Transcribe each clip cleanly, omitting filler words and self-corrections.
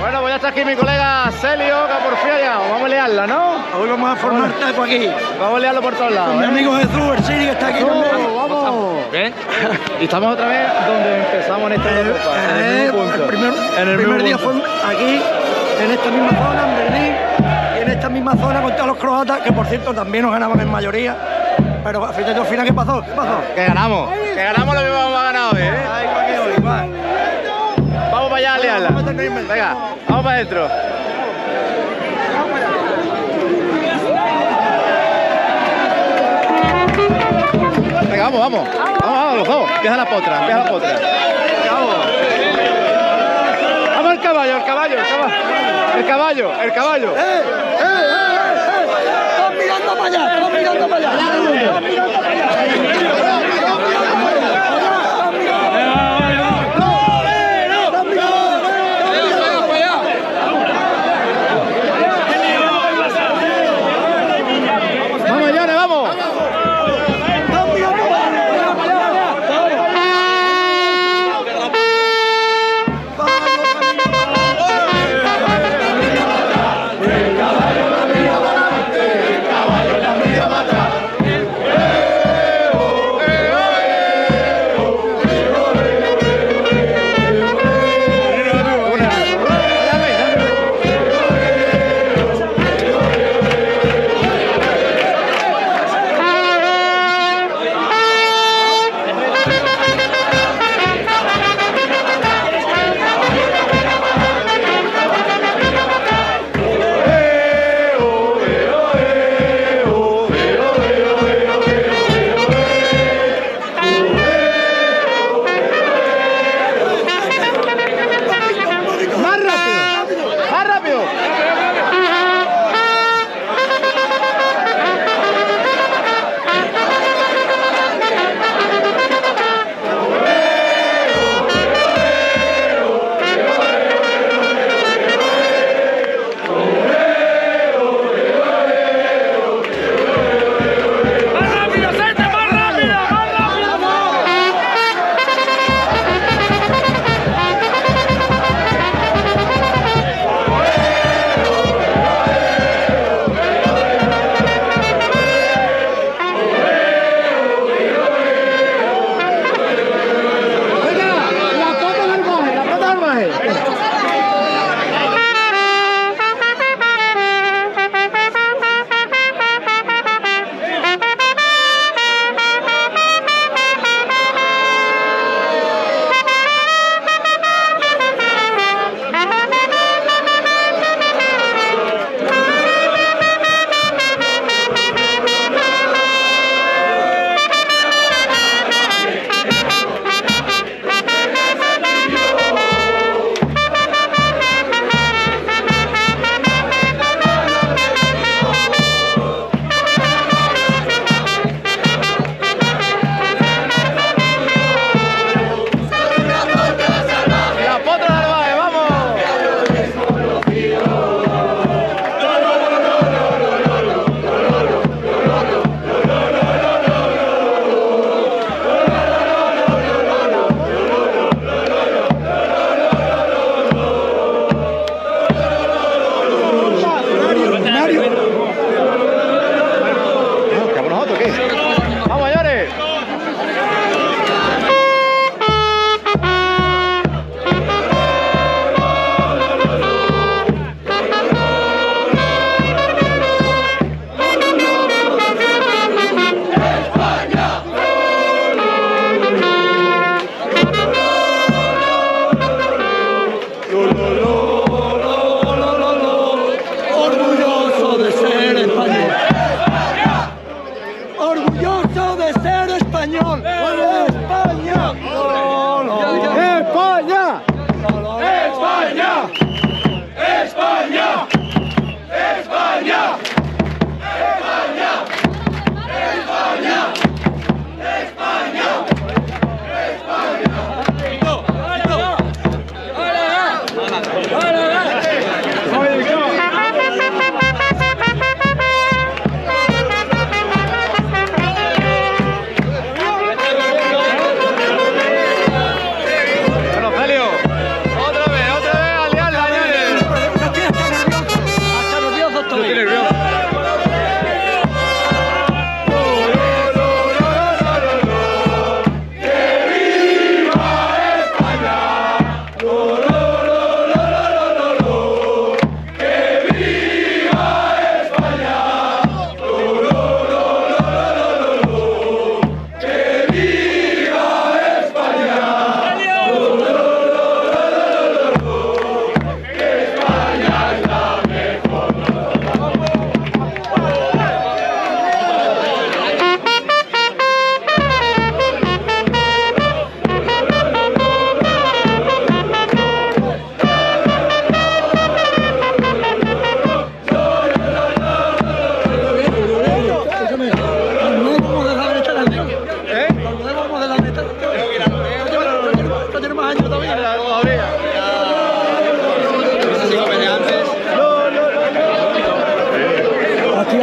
Bueno, pues ya está aquí mi colega Celio, que por fin ha llegado. Vamos a liarla, ¿no? Hoy vamos a formar taco aquí. Vamos a liarlo por todos lados. Con mi amigo Jesús, el Siri, que está aquí también. ¡Vamos! ¿Bien? Y estamos otra vez donde empezamos en esta Eurocopa, en el mismo punto. El primer día fue aquí, en esta misma zona, en Berlín, y en esta misma zona contra los croatas, que por cierto también nos ganaban en mayoría. Pero fíjate al final, ¿qué pasó? ¿Qué pasó? Que ganamos. Que ganamos lo mismo que hemos ganado hoy, ¿eh? Igual que hoy, igual. Vamos para allá a liarla. Venga, vamos para adentro. Venga, vamos, vamos. Vamos, los dos. Empieza la potra, empieza la potra. Vamos. Vamos al caballo, el caballo, el caballo. El caballo, el caballo. Todos mirando para allá, todos mirando para allá. Todos mirando para allá.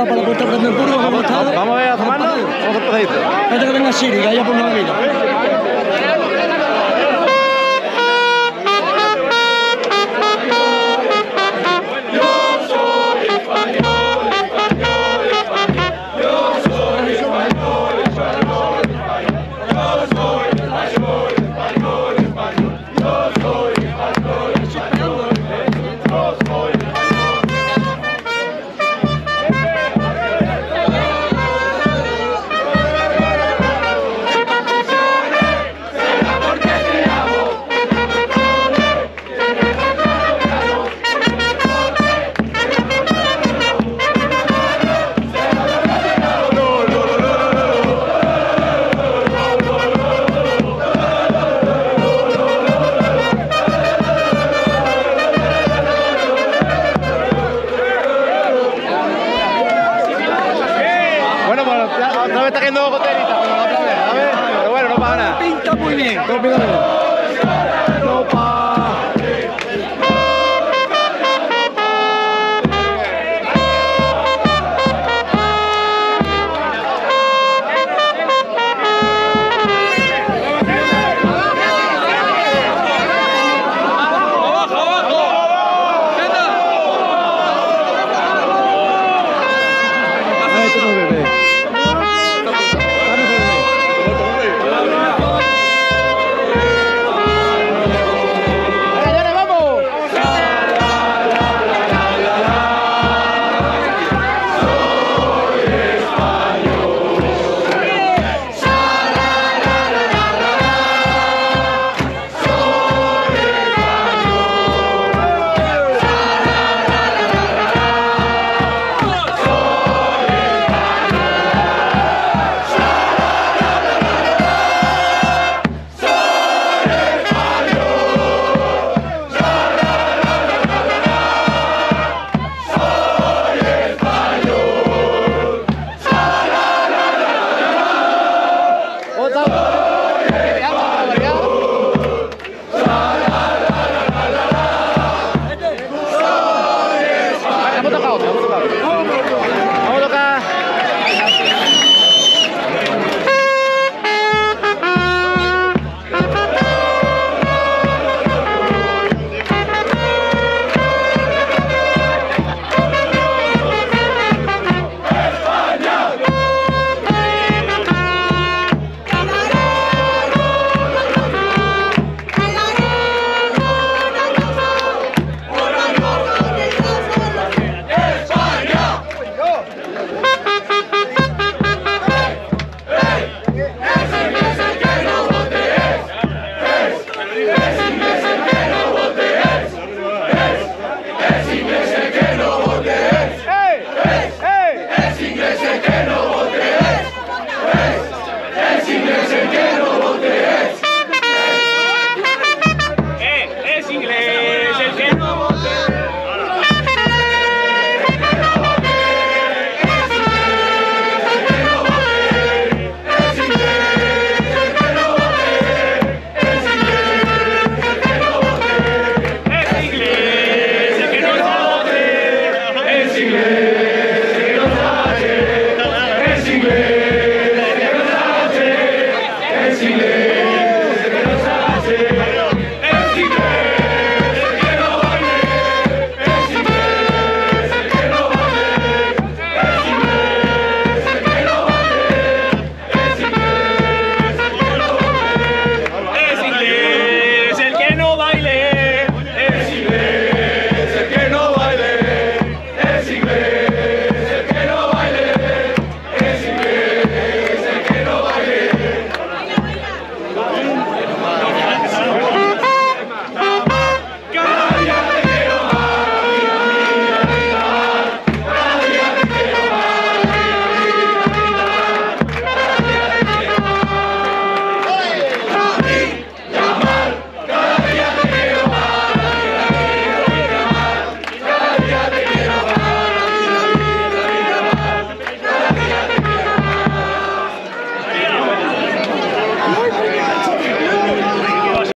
para la Puerta de Brandenburgo. Vamos a ver a tomarnos. Vamos a hacer pasadito. Espérate que venga Siri, que haya por una bebida. Otra vez está cayendo goterita, pero bueno, no pasa nada. Pinta muy bien. ¿Qué opinas?